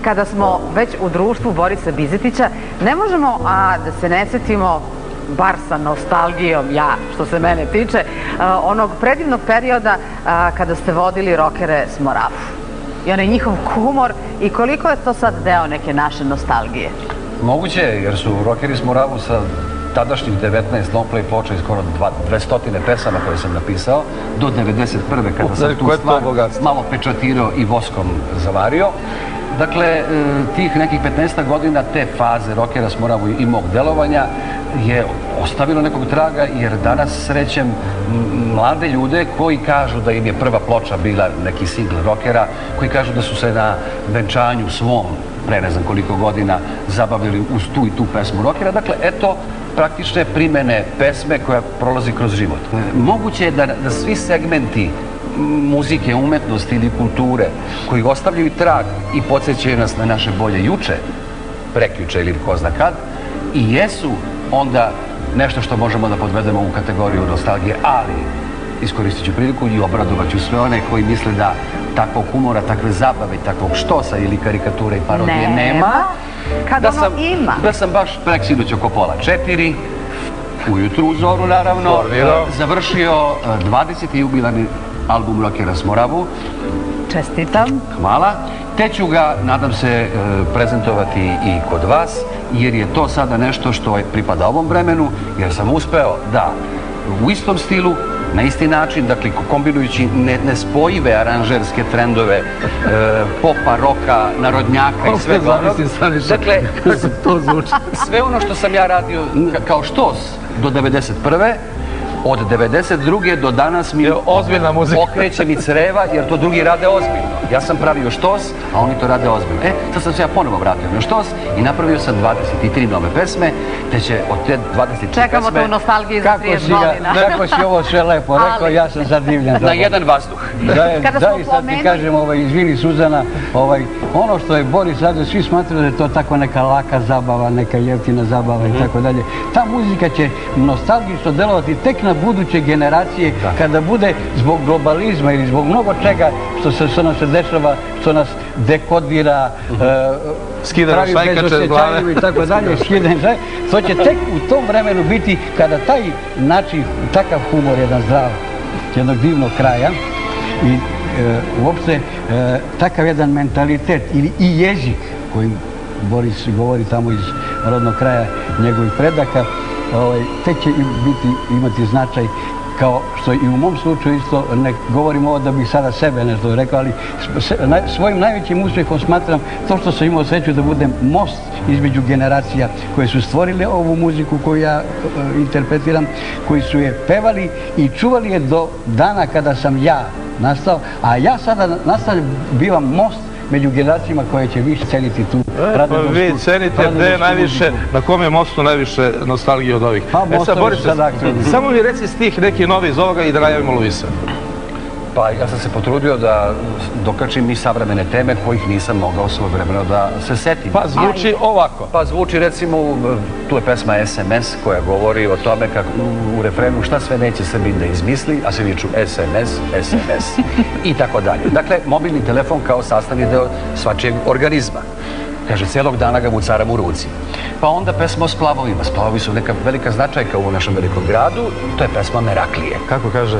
kada smo već u društvu Borisa Bizetića, ne možemo da se ne setimo, bar sa nostalgijom, što se mene tiče, onog predivnog perioda kada ste vodili rokere s Moravu. I onaj njihov humor i koliko je to sad deo neke naše nostalgije? Moguće je, jer su rokeri s Moravu sa tadašnjih 19 long-play ploča i skoro 200 pesama koje sam napisao, do 91. kada sam tu stvar malo pečatirao i voskom zavario. Dakle, tih nekih 15 godina te faze rokera s Moravu i mog delovanja je ostavilo nekog traga, jer danas srećem mlade ljude koji kažu da im je prva ploča bila neki singl rokera, koji kažu da su se na venčanju svom pre ne znam koliko godina zabavili uz tu i tu pesmu rokera. Dakle, eto praktične primene pesme koja prolazi kroz život. Moguće je da svi segmenti muzike, umetnosti ili kulture koji ostavljaju trag i podsjećaju nas na naše bolje juče, prekjuče ili ko zna kad, i jesu onda nešto što možemo da podvedemo u kategoriju nostalgije, ali iskoristit ću priliku i obradovat ću sve one koji misle da takvog humora, takve zabave, takvog štosa ili karikature i parodije nema. Kad ono ima. Da sam baš preksinoć oko pola 4, ujutru u zoru naravno, završio 20. jubilarni album Rokera s Moravu. Čestitam. Hvala. Te ću ga, nadam se, prezentovati i kod vas, jer je to sada nešto što pripada ovom vremenu, jer sam uspeo da u istom stilu, na isti način, dakle, kombinujući nespojive aranžerske trendove, popa, roka, narodnjaka i svega. Dakle, sve ono što sam ja radio kao štos do 91. Od 92. do danas mi okreće mi creva, jer to drugi rade ozbiljno. Ja sam pravio štos, a oni to rade ozbiljno. Sad sam se ja ponovo vratio na štos i napravio sam 23 nove pesme, te će od te 23 pesme... Čekamo tu nostalgiju za 30 godina. Kako si ovo sve lepo rekao, ja sam zadivljen. Na jedan vazduh. Zaista ti kažem, izvini Suzana, ono što je Boris radio, svi smatraju da je to tako neka laka zabava, neka jeftina zabava i tako dalje. Ta muzika će nostalgično delovati tek na buduće generacije, kada bude zbog globalizma ili zbog mnogo čega što nam se dešava, što nas dekodira, pravi bezosjećajima i tako dalje, to će tek u tom vremenu biti kada taj način, takav humor, jedan zdrav, jednog divnog kraja i uopšte takav jedan mentalitet i jezik kojim Boris govori tamo iz rodnog kraja njegovih predaka, tek će imati značaj, kao što i u mom slučaju isto, ne govorim ovo da bih sada sebe nešto rekao, ali svojim najvećim uspjehom smatram to što sam imao sreću da budem most između generacija koje su stvorile ovu muziku koju ja interpretiram, koji su je pevali i čuvali je do dana kada sam ja nastao, a ja sada nastavljam, bivam most među generacijama koje će više ceniti tu radnu muziku. Vi cenite gde je najviše, na kom je mostu najviše nostalgije od ovih. Pa mostovi su sada aktualni. Samo mi reci stih neki novi iz ovoga i da najavimo Luisa. Pa ja sam se potrudio da dokačim i savremene teme kojih nisam mogao svojevremeno da se setim. Pa zvuči ovako. Pa zvuči recimo, tu je pesma SMS koja govori o tome kako u refrenu šta sve neće Srbin da izmisli, a svi viču SMS, SMS i tako dalje. Dakle, mobilni telefon kao sastavni deo svačijeg organizma. Kaže, celog dana ga vucaram u ruci. Pa onda pesma o splavovima. Splavovi su neka velika značajka u našem velikom gradu. To je pesma Meraklije. Kako kaže?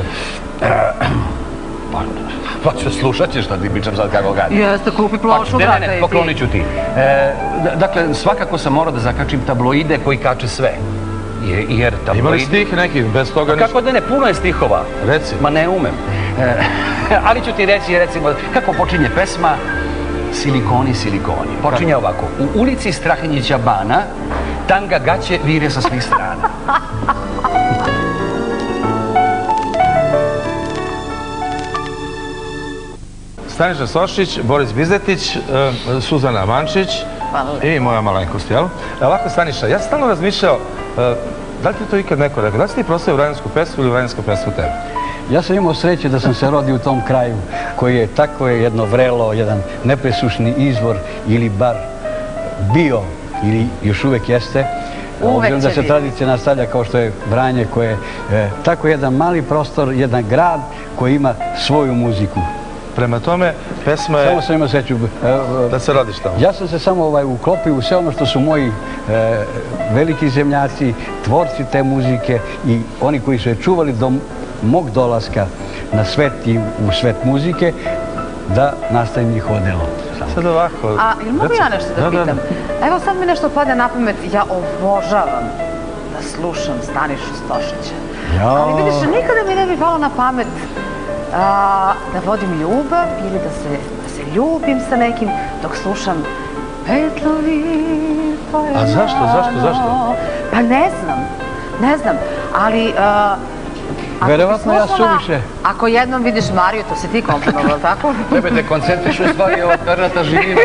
Pa slušat ćeš šta ti pričam sad kako gadi. Jeste, kupi ploču, brate, i ti. Poklonit ću ti. Dakle, svakako sam morao da zakačim tabloide koji kače sve. Jer tabloidi... Ima li stih neki, bez toga ništa? Kako da ne, puno je stihova. Reci. Ma ne umem. Ali ću ti reći, recimo, kako počinje pesma Silikoni, silikoni. Počinje ovako. U ulici Strahinjića Bana tanga gaće vire sa svih strana. Staniša Sošić, Boris Bizetić, Suzana Mančić i moja malenkost, jel? Ovako, Staniša, ja sam stalno razmišljao, da li ti to ikad neko rekao, da li si ti proslavio Vranjansku pesmu ili Vranjanska pesmu tebe? Ja sam imao sreće da sam se rodio u tom kraju koji je tako jedno vrelo, jedan nepresušni izvor ili bar bio ili još uvek jeste. Obzirom da se tradicija nastavlja kao što je Vranje koje je tako jedan mali prostor, jedan grad koji ima svoju muziku. Prema tome, pesma je... Samo sam imao sreću. Da se rodiš tamo. Ja sam se samo uklopio u sve ono što su moji veliki zemljaci, tvorci te muzike i oni koji su je čuvali do mog dolaska na svet i u svet muzike, da nastavim njihovo delo. Sad ovako... A ili mogu ja nešto da pitam? Evo sad mi nešto pade na pamet, ja obožavam da slušam Stanišu Stošića. Ali vidiš, nikada mi ne bi palo na pamet da vodim ljubav ili da se ljubim sa nekim dok slušam Petlovi. A zašto? Pa ne znam, ali... Verovatno ja suviše. Ako jednom vidiš Mariju, to si ti komponovao, tako? Tebe te koncentriš u stvari ova Pernata živina.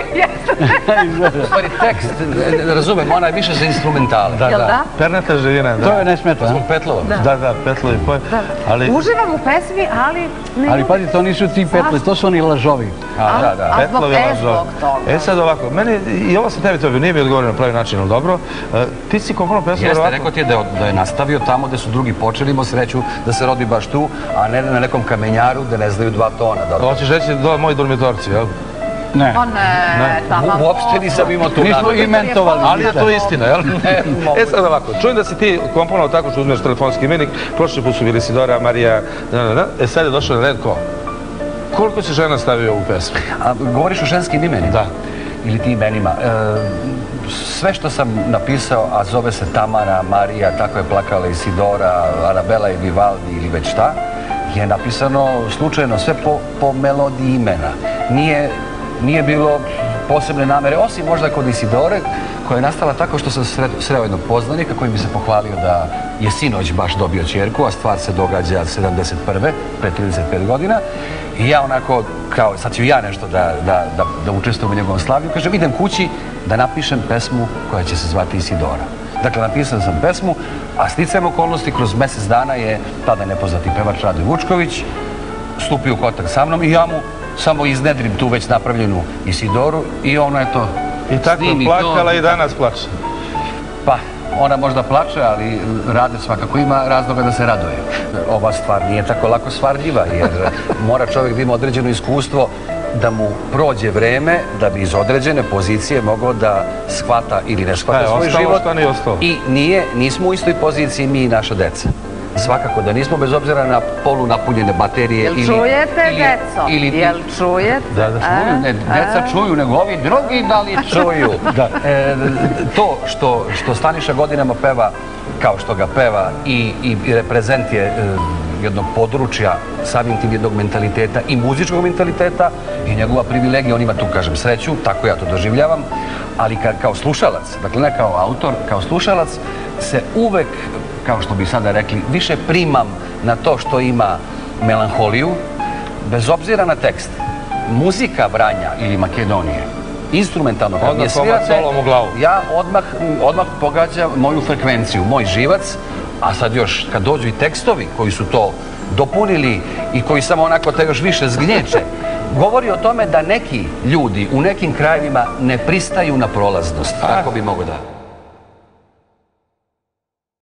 U stvari tekst, razumem, ona je više za instrumentale. Jel da? Pernata živina, da. To je nesmetno. Zbog Petlova. Da, Petlovi. Uživam u pesmi, ali... Ali pazi, to nisu ti Petlovi, to su oni lažovi. Da. Petlovi lažovi. E sad ovako, meni, i ovo sam tebi to nije mi odgovorio na pravi način, ali dobro. Ti si komponovao pesmu Jeste, ovako... rekao ti je da je nastavio tamo gde su drugi počeli, imao sreću da se rodi baš tu, a ne na nekom kamenjaru da ne znaju 2 tona. Hoćeš reći moji dormitorci, jel? Ne. Uopšte nisam imao tu nismo inventovali. Ali je to istina, jel? E sad ovako, čujem da si ti komponovao tako što uzmeš telefonski imenik, prošli put su bili Sidora, Marija, sad je došao na red ko? Koliko si žena stavio u pesmu? A govoriš o ženskim imenima? Da. Ili ti imenima? Sve što sam napisao, a zove se Tamara, Marija, tako je plakala i Sidora, Arabela i Vivaldi ili već šta, je napisano slučajno, sve po melodiji imena. Nije bilo posebne namere, osim možda kod Isidore, koja je nastala tako što sam sreo jednog poznanika koji mi se pohvalio da je sinoć baš dobio ćerku, a stvar se događa 71. pre 35 godina. I ja onako, kao sad ću ja nešto da učestvujem u njegovom slavlju, kažem idem kući da napišem pesmu koja će se zvati Isidora. Dakle, napisao sam pesmu, a sticajem okolnosti kroz mjesec dana je tada nepoznati pevač Rade Vučković stupio u kontakt sa mnom i ja mu samo iznedrim tu već napravljenu Isidoru i ona je to i tako je plakala i danas plače. Pa, ona možda plače, ali Rade svakako ima razloga da se raduje. Ova stvar nije tako lako stvarljiva, jer mora čovjek da ima određeno iskustvo da mu prođe vreme da bi iz određene pozicije mogao da shvata ili ne shvata svoj život. I nismo u istoj poziciji mi i naša deca. Svakako da nismo, bez obzira na polunapunjene baterije. Jel čujete, deco? Jel čujete? Da, čuju. Ne, deca čuju, nego ovi drugi da li čuju. To što Staniša godinama peva kao što ga peva i reprezent je jednog područja, samim tim jednog mentaliteta i muzičkog mentaliteta i njegova privilegija, on ima tu, kažem, sreću, tako ja to doživljavam, ali kao slušalac, dakle ne kao autor, kao slušalac se uvek, kao što bi sada rekli, više primam na to što ima melanholiju, bez obzira na tekst. Muzika Vranja ili Makedonije, instrumentalno, kad mi svirate, ja odmah pogađam moju frekvenciju, moj živac, a sad još kad dođu i tekstovi koji su to dopunili i koji samo onako te još više zgnječe, govori o tome da neki ljudi u nekim krajevima ne pristaju na prolaznost, tako bi mogo da...